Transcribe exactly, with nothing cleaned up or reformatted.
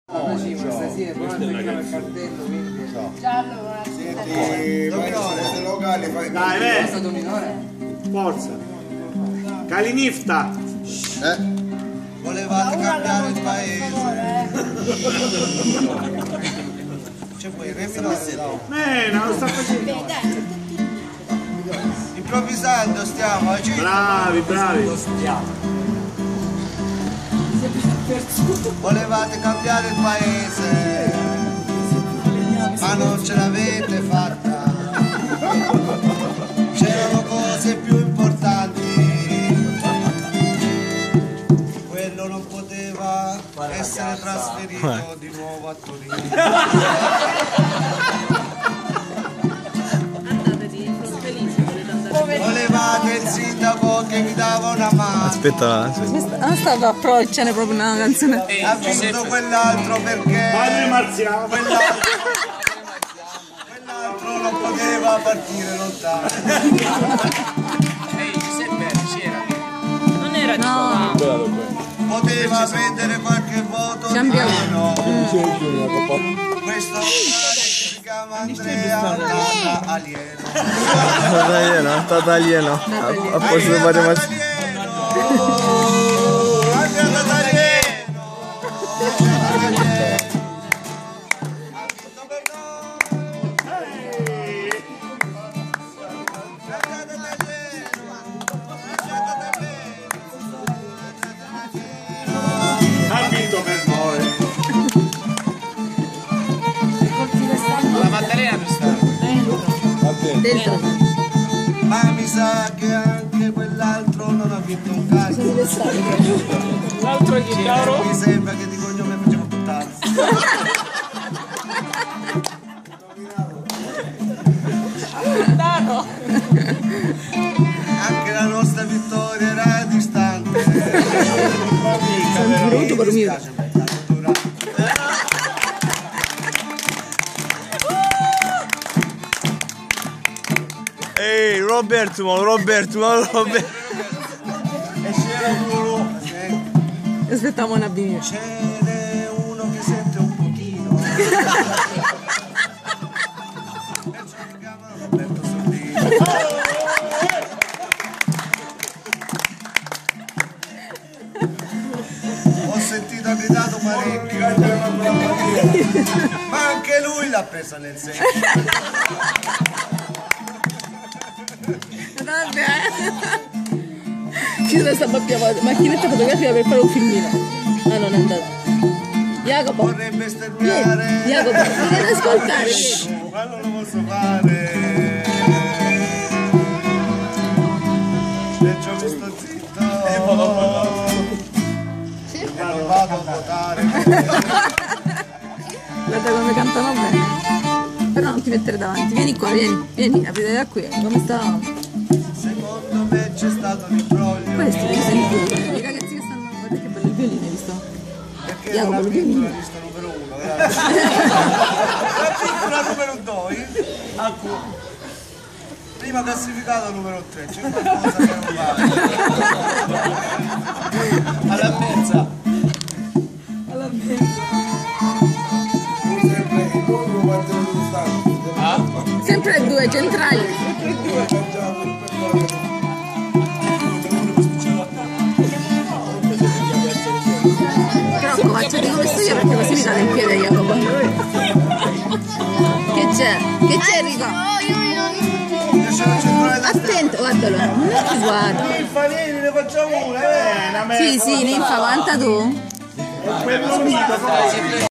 Stasera poi non becchiamo il cartello, quindi giallo. Senti, Dominore, se locali fai. Dai, beh. Forza Dominore. Forza. Calinifta. Eh? Volevate cambiare il paese. C'è poi il re minore. Mena, lo sta facendo. Improvvisando stiamo, eh, Bravi, bravi. volevate cambiare il paese, ma non ce l'avete fatta. C'erano cose più importanti, quello non poteva essere trasferito di nuovo a Torino. Volevate il sindaco che vi dava una mano. Aspetta, aspetta. Non stavo a approcciare proprio una canzone. Ha vinto quell'altro perché Padre Marziano. quell'altro quell'altro non poteva partire lontano. Ehi, Giuseppe, c'era. Non era no. Poteva prendere qualche voto di Cambiamo. meno. Questo si chiama Andrea Tata Alieno. Tata alieno, tata alieno. A posto di fare mazzi. Andrea Tata Alieno. Ha vinto per noi. La Maddalena per stare. Dentro. Ma mi sa che anche quell'altro non ha vinto un cazzo. L'altro chi caro? Mi sembra che di cognome facciamo puttane. Dano. Anche la nostra vittoria era distante. Sono brutto per mio. Ehi, Roberto, ma Roberto, ma Roberto. E c'era uno. Aspettiamo una bimba. Ce n'è uno che sente un pochino. E ce lo chiamano Roberto Soldini. Ho sentito ha gridato parecchio. Ma anche lui l'ha presa nel senso. Chiude sta macchinetta fotografica per fare un filmino. Ah, non è andato. Jacopo. Vorrebbe sterminare. Jacopo, mi devi ascoltare. Ma non lo posso fare. Perciò mi sto zitto. Non vado a votare. Guarda come cantano bene. Però non ti mettere davanti. Vieni qua, vieni, vieni, aprite da qui. Come stavamo? Secondo me c'è stato l'imbroglio. Questi devi sentire. I ragazzi che stanno. Guarda che bello il violino, hai visto? Perché Jacopo, non ha il vinto violino. la lista numero uno. La piccola numero due. Prima classificata numero tre. C'è qualcosa che non va. Alla mezza. Alla mezza. Sempre il lungo quanto lo stanno. Sempre due centrali. Rocco, facciati come sto io perché così mi dà in piede Jacopo. Che c'è? Che c'è Enrico? Io ce l'ho centrale da Attento, guardalo. Non è che guarda. Ninfa, vieni, ne facciamo una. Eh, una Sì, sì, ninfa, aguanta tu. Quello unito.